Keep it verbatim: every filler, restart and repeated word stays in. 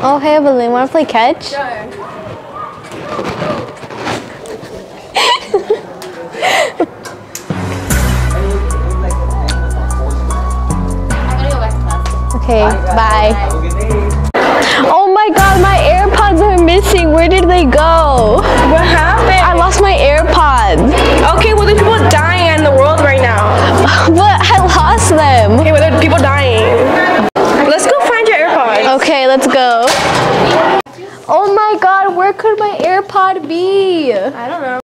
Oh, hey, Evelyn, wanna play catch? Sure. Okay, bye. Oh my god, my AirPods are missing. Where did they go? What happened? I lost my AirPods. Okay, well there's people dying in the world right now. But I lost them. Okay, well there's people dying. Let's go find your AirPods. Okay, let's go. Oh my god, where could my AirPod be? I don't know.